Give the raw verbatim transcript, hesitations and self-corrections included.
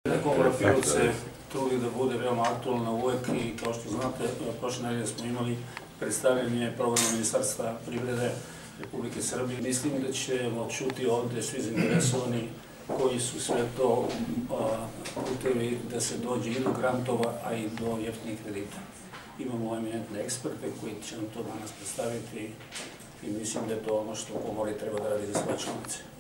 Komora Pirot se trudi da bude veoma aktualna uvek i kao što znate, prošle nedelje smo imali predstavljanje programa Ministarstva privrede Republike Srbije. Mislim da ćemo čuti ovde svi zainteresovani koji su sve to putevi da se dođe i do grantova, a i do jeftinih kredita. Imamo eminentne eksperte koji će nam to danas predstaviti i mislim da je to ono što Komora treba da radi za svoje članice.